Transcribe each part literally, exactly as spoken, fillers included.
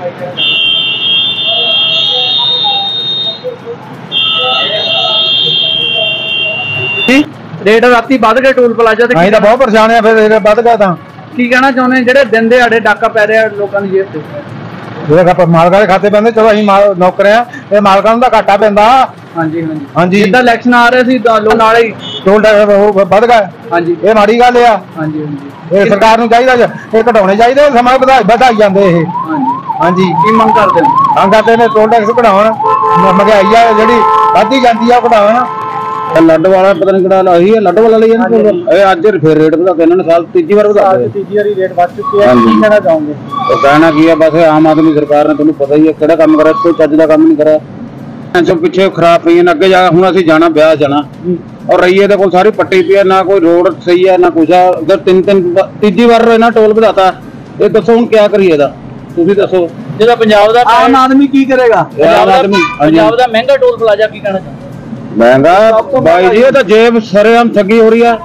Rate राती वध गए टोल प्लाजा ते ਅਸੀਂ ਤਾਂ बहुत परेशान है फिर रेट वध गया ਤਾਂ की कहना चाਹੁंदे ਜਿਹੜੇ दिन ਦਿਹਾੜੇ डाका पै रहा लोगों की जेब से ਜਿਹੜੇ ਮਾਲਕਾਂ ਦੇ ਖਾਤੇ ਪੈਂਦੇ ਚਲੋ ਅਸੀਂ ਨੌਕਰ ਆ ਇਹ ਮਾਲਕਾਂ ਨੂੰ ਤਾਂ ਘਾਟਾ ਪੈਂਦਾ। ਹਾਂਜੀ ਹਾਂਜੀ ਹਾਂਜੀ ਜਿੱਦਾਂ ਇਲੈਕਸ਼ਨ ਆ ਰਹੇ ਸੀ ਲੋਕ ਨਾਲ ਹੀ ਟੋਲ ਟੈਕਸ ਵਧ ਗਿਆ। ਹਾਂਜੀ ਇਹ ਮਾੜੀ ਗੱਲ ਆ। ਹਾਂਜੀ ਹਾਂਜੀ ਇਹ ਸਰਕਾਰ ਨੂੰ ਚਾਹੀਦਾ ਇਹ ਘਟਾਉਣੇ ਚਾਹੀਦੇ ਸਮਾਂ ਵਧਾਈ ਵਧਾਈ ਜਾਂਦੇ ਇਹ। ਹਾਂਜੀ ਹਾਂਜੀ ਕੀ ਮੰਗ ਕਰਦੇ ਹੋ? ਮੰਗ ਕਰਦੇ ਨੇ ਟੋਲ ਟੈਕਸ ਘਟਾਉਣ ਮਹਿੰਗਾਈ ਆ ਜਿਹੜੀ ਵੱਧਦੀ ਜਾਂਦੀ ਆ ਘਟਾਉਣ। ਲੱਡੂ ਵਾਲਾ ਪਤਾ ਨਹੀਂ ਕਿਹੜਾ ਉਹੀ ਹੈ ਲੱਡੂ ਵਾਲਾ ਲਈ ਇਹ ਅੱਜ ਫਿਰ ਰੇਟ ਵਧਾ ਕੇ ਇਹਨਾਂ ਨੇ ਸਾਲ ਤੀਜੀ ਵਾਰ ਵਧਾ ਦਿੱਤੇ। ਤੀਜੀ ਵਾਰੀ ਰੇਟ ਵੱਧ ਚੁੱਕੇ ਆ। ਕੀ ਕਹਿਣਾ ਚਾਹੋਗੇ? ਉਹ ਕਹਿਣਾ ਕੀ ਆ ਬਸ ਆਮ ਆਦਮੀ ਸਰਕਾਰ ਨੇ ਤੁਹਾਨੂੰ ਪਤਾ ਹੀ ਹੈ ਕਿਹੜਾ ਕੰਮ ਕਰਿਆ ਕੋਈ ਚੱਜ ਦਾ ਕੰਮ ਨਹੀਂ ਕਰਿਆ। ਜੋ ਪਿੱਛੇ ਖਰਾਬ ਪਈਆਂ ਅੱਗੇ ਜਾ ਹੁਣ ਅਸੀਂ ਜਾਣਾ ਵਿਆਹ ਜਾਣਾ ਔਰ ਰਈਏ ਦੇ ਕੋਲ ਸਾਰੀ ਪੱਟੀ ਪਈ ਹੈ ਨਾ ਕੋਈ ਰੋਡ ਸਹੀ ਹੈ ਨਾ ਕੁਛ ਆ। ਅਗਰ ਤਿੰਨ ਤਿੰਨ ਤੀਜੀ ਵਾਰ ਇਹਨਾਂ ਟੋਲ ਵਧਾਤਾ ਇਹ ਦੱਸੋ ਹੁਣ ਕੀ ਕਰੀਏ ਇਹਦਾ ਤੁਸੀਂ ਦੱਸੋ। ਜਿਹੜਾ ਪੰਜਾਬ ਦਾ ਆਮ ਆਦਮੀ ਕੀ ਕਰੇਗਾ? ਆਮ ਆਦਮੀ ਪੰਜਾਬ ਦਾ ਮਹਿੰਗਾ ਟੋਲ ਪਲਾਜ਼ਾ ਕੀ ਕਹਿਣਾ ਚਾਹੁੰਦੇ? महंगा भाई जी तो जेब सरेआम ठगी हो रही है।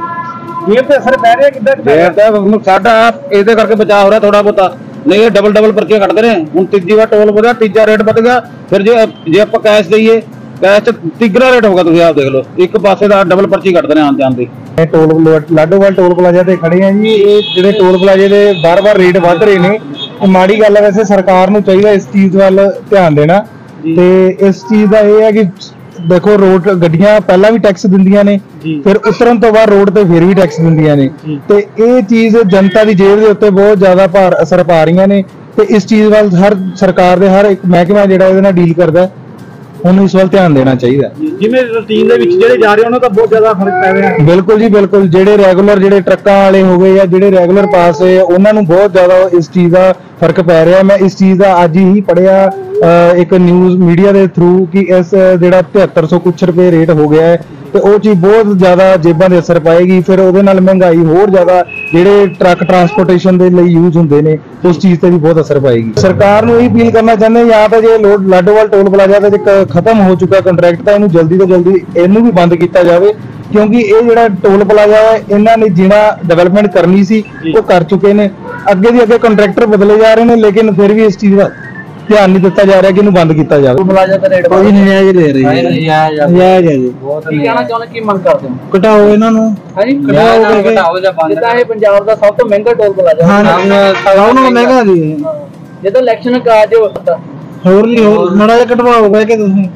जेब पे असर पै रहा किधर जेब ते साडा इहदे करके बचाव हो रहा थोड़ा बहुता नहीं ये डबल डबल पर्चियां कटदे ने हुण तीजी वार टोल वधा तीजा रेट वध गया फिर जे जे आपां कैश दईए कैश तिगरा रेट होगा तुसीं आप देख लो एक पासे दा डबल पर्ची कटदे ने आन जान दी। टोल लाडोवाल टोल प्लाजा ते खड़े हैं जी ये जिहड़े टोल प्लाजे दे बार बार रेट वध रहे ने ये माड़ी गल है। वैसे सरकार नूं चाहीदा इस चीज़ वल ध्यान देना ते इस चीज़ दा इह है कि देखो रोड गड्डियां पहला भी टैक्स दिंदियां ने फिर उतरन तो बाद रोड ते फिर भी टैक्स दिंदियां ने ते ये चीज जनता दी जेब दे उत्ते बहुत ज्यादा भार असर पा रही ने ते इस चीज वाल हर सरकार दे हर एक महकमा जिहड़ा इहदे नाल डील करदा उन्हें इस वाल ध्यान देना चाहिए। जिवें रूटीन दे विच जिहड़े जा रहे उन्हां दा बहुत ज्यादा फर्क पै रहा। बिल्कुल जी बिल्कुल जिहड़े रेगुलर जिहड़े ट्रक्कां वाले हो गए या जिहड़े रेगुलर पास है उन्हां नूं बहुत ज्यादा इस चीज दा फर्क पै रहा। मैं इस चीज का अज ही पढ़िया एक न्यूज़ मीडिया के थ्रू कि इस जिहड़ा तिहत्तर सौ कुछ रुपए रेट हो गया है तो वो चीज़ बहुत ज़्यादा जेबां दे असर पाएगी। फिर उहदे नाल महंगाई होर ज़्यादा जिहड़े ट्रक ट्रांसपोर्टेशन दे लई यूज हुंदे ने उस चीज़ ते भी बहुत असर पाएगी। सरकार नूं यही अपील करना चाहते हैं या तो जे लाडोवाल टोल प्लाजा ते खत्म हो चुका कंट्रैक्ट तो इहनूं जल्दी तो जल्दी इहनूं भी बंद किया जाए क्योंकि ये जिहड़ा टोल प्लाजा है इन्हां ने जिहड़ा डेवलपमेंट करनी सी वो कर चुके ने अगे दी अगे कंट्रैक्टर बदले जा रहे हैं लेकिन फिर भी इस चीज़ का ध्यान नहीं दिता जा रहा कि बंद किया जाए। प्लाजा का रेट कोई नहीं है दे रही है जायज है जी बहुत की कहना चाਹੁੰਦੇ ਕੀ ਮੰਗ ਕਰਦੇ ਹੋ? ਘਟਾਓ ਇਹਨਾਂ ਨੂੰ ਹਾਂਜੀ ਘਟਾਓ ਘਟਾਓ ਜਾਂ ਬੰਦ ਜਿੱਦਾਂ ਇਹ ਪੰਜਾਬ ਦਾ ਸਭ ਤੋਂ ਮਹਿੰਗਾ ਟੋਲ ਪਲਾਜ਼ਾ ਹਾਂ ਸਭ ਨੂੰ ਮਹਿੰਗਾ ਜੀ ਜਦੋਂ ਇਲੈਕਸ਼ਨ ਕਾਜ ਹੋਰ ਨਹੀਂ ਹੋਰ ਮਾੜਾ ਜਿਹਾ ਘਟਵਾਓਗਾ ਕਿ ਤੁਸੀਂ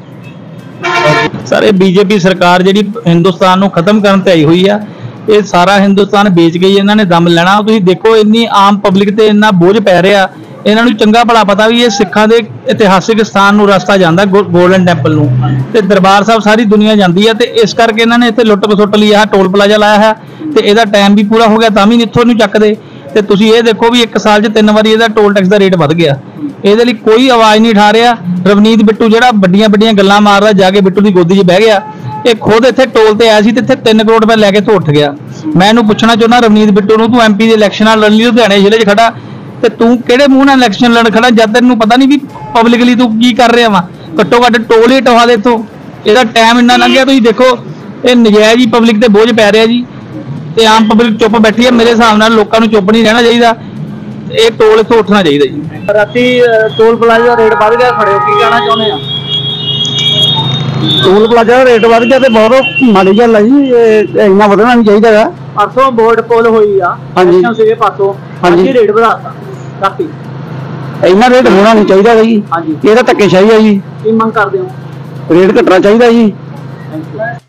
ਸਰ ਇਹ ਬੀਜੇਪੀ ਸਰਕਾਰ ਜਿਹੜੀ ਹਿੰਦੁਸਤਾਨ ਨੂੰ ਖਤਮ ਕਰਨ ਤੇ ਆਈ ਹੋਈ ਆ ਇਹ ਸਾਰਾ ਹਿੰਦੁਸਤਾਨ ਵੇਚ ਗਈ ਇਹਨਾਂ ਨੇ ਦਮ ਲੈਣਾ। ਤੁਸੀਂ ਦੇਖੋ ਇੰਨੀ ਆਮ ਪਬਲਿਕ ਤੇ ਇੰਨਾ ਬੋਝ ਪੈ ਰਿਹਾ ਇਹਨਾਂ ਨੂੰ ਚੰਗਾ ਭਲਾ ਪਤਾ ਵੀ ਇਹ ਸਿੱਖਾਂ ਦੇ ਇਤਿਹਾਸਿਕ ਸਥਾਨ ਨੂੰ ਰਸਤਾ ਜਾਂਦਾ ਗੋਲਡਨ ਟੈਂਪਲ ਨੂੰ ਤੇ ਦਰਬਾਰ ਸਾਹਿਬ ਸਾਰੀ ਦੁਨੀਆ ਜਾਂਦੀ ਹੈ ਤੇ ਇਸ ਕਰਕੇ ਇਹਨਾਂ ਨੇ ਇੱਥੇ ਲੁੱਟ ਖਸੁੱਟ ਲਈ ਆਹ ਟੋਲ ਪਲਾਜ਼ਾ ਲਾਇਆ ਹੈ ਤੇ ਇਹਦਾ ਟਾਈਮ ਵੀ ਪੂਰਾ ਹੋ ਗਿਆ ਤਾਂ ਵੀ ਇੱਥੋਂ ਨੂੰ ਚੱਕਦੇ ਤੇ ਤੁਸੀਂ ਇਹ ਦੇਖੋ ਵੀ ਇੱਕ ਸਾਲ 'ਚ ਤਿੰਨ ਵਾਰੀ ਇਹਦਾ ਟੋਲ ਟੈਕਸ ਦਾ ਰੇਟ ਵੱਧ ਗਿਆ। ਇਹਦੇ ਲਈ ਕੋਈ ਆਵਾਜ਼ ਨਹੀਂ ਉਠਾ ਰਿਹਾ। ਰਵਨੀਤ ਬਿੱਟੂ ਜਿਹੜਾ ਵੱਡੀਆਂ ਵੱਡੀਆਂ ਗੱਲਾਂ ਮਾਰਦਾ ਜਾ ਕੇ ਬਿੱਟੂ ਦੀ ਗੋਦੀ 'ਚ ਬਹਿ ਗਿਆ ਇਹ ਖੁਦ ਇੱਥੇ ਟੋਲ ਤੇ ਆਇਆ ਸੀ ਤੇ ਇੱਥੇ ਤਿੰਨ ਕਰੋੜ ਰੁਪਏ ਲੈ ਕੇ ਉੱਠ ਗਿਆ। ਮੈਂ ਇਹਨੂੰ ਪੁੱਛਣਾ ਚਾਹੁੰਦਾ ਰਵਨੀਤ ਬਿੱਟੂ ਨੂੰ ਤੂੰ ਐਮਪੀ ਦੇ ਇਲੈਕਸ਼ਨਾਂ ਲੜਨ ਲਈ ਲੁਧਿਆਣੇ ਜ਼ਿਲ੍ਹੇ 'ਚ ਖੜਾ ਤੇ ਤੂੰ ਕਿਹੜੇ ਮੂੰਹ ਨਾਲ ਇਲੈਕਸ਼ਨ ਲੜ ਖੜਾ ਜਦ ਤੈਨੂੰ ਪਤਾ ਨਹੀਂ ਵੀ ਪਬਲਿਕਲੀ ਤੂੰ ਕੀ ਕਰ ਰਿਹਾ ਵਾ। ਘੱਟੋ ਘੱਟ ਟੋਲ ਹੀ ਟਵਾ ਦੇ ਇੱਥੋਂ ਇਹਦਾ ਟਾਈਮ ਇੰਨਾ ਲੰਘ ਗਿਆ। ਤੁਸੀਂ ਦੇਖੋ ਇਹ ਨਜਾਇਜ਼ ਹੀ ਪਬਲਿਕ ਤੇ ਬੋਝ ਪੈ ਰਿਹਾ ਜੀ ਤੇ ਆਮ ਪਬਲਿਕ ਚੁੱਪ ਬੈਠੀ ਹੈ। ਮੇਰੇ ਹਿਸਾਬ ਨਾਲ ਲੋਕਾਂ ਨੂੰ ਚੁੱਪ ਨਹੀਂ ਰਹਿਣਾ ਚਾਹੀਦਾ ਇਹ ਟੋਲ ਇੱਥੋਂ ਉੱਠਣਾ ਚਾਹੀਦਾ ਜੀ। ਰਾਤੀ ਟੋਲ ਪਲਾਜ਼ਾ ਦਾ ਰੇਟ ਵੱਧ ਗਿਆ ਖੜੇ ਹੋ ਕੀ ਕਹਿਣਾ ਚਾਹੁੰਦੇ ਆ? ਟੋਲ ਪਲਾਜ਼ਾ ਦਾ ਰੇਟ ਵੱਧ ਗਿਆ ਤੇ ਬਹੁਤ ਮਾੜੀ ਗੱਲ ਹੈ ਜੀ ਇਹ ਇੰਨਾ ਵਧਣਾ ਨਹੀਂ ਚਾਹੀਦਾ ਹੈ। ਪਰਸੋਂ ਬੋਰਡ ਪੋਲ ਹੋਈ ਆ ਇਲੈਕਸ਼ਨ ਸੀਗੇ ਪਾਸੋਂ ਹਾਂਜੀ ਰੇਟ ਵਧਾਤਾ ਕਾਫੀ ਇੰਨਾ ਰੇਟ ਹੋਣਾ ਨਹੀਂ ਚਾਹੀਦਾ ਜੀ। ਹਾਂਜੀ ਇਹ ਤਾਂ ਧੱਕੇਸ਼ਾਹੀ ਹੈ ਜੀ। ਕੀ ਮੰਗ ਕਰਦੇ ਹੋ? ਰੇਟ ਘਟਣਾ ਚਾਹੀਦਾ ਜੀ। Thank you.